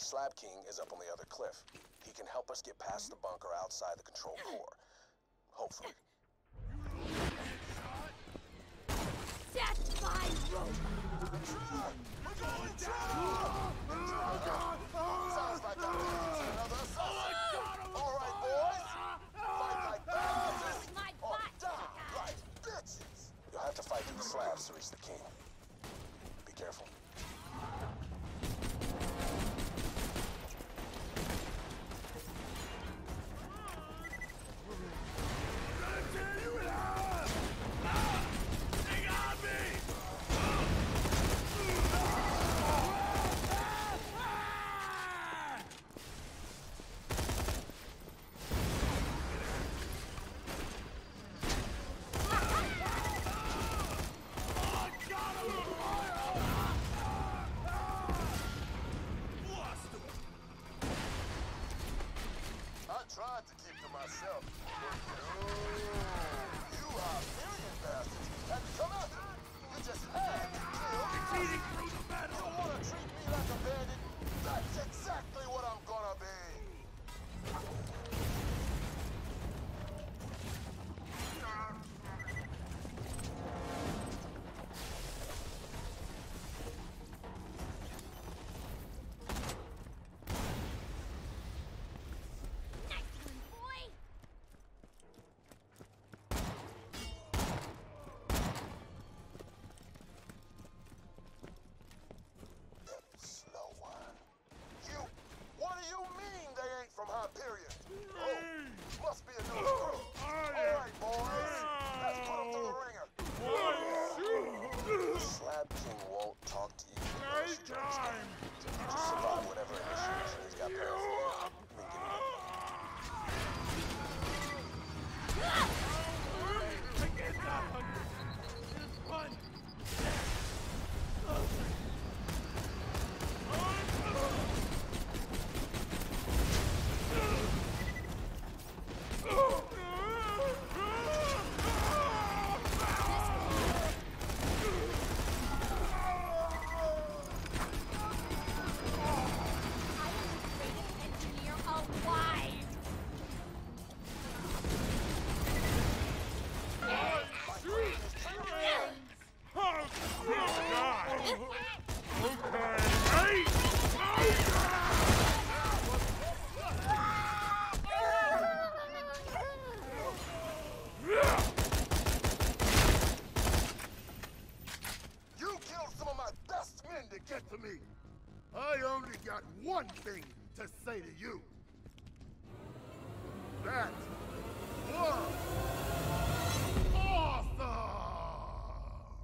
Slab King is up on the other cliff. He can help us get past the bunker outside the control core. Hopefully. Death by rope! We're going down! Sounds like I'm losing another assassin. All right, boys. Fight like badasses or die like bitches. You'll have to fight through the slabs to reach the king. Be careful. I tried to keep to myself, but no. You Hyperion bastards had to come after me. You just had to kill me. You want to treat me like a bandit? That's exactly what I'm gonna be. From Hyperion. Oh, must be a new crew. All right, boys. Let's put them through the ringer. The Slab King won't talk to you. Just survive whatever initiation he's got planned for you. To get to me. I only got one thing to say to you. That was awesome!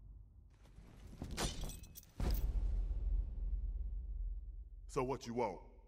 So what you want?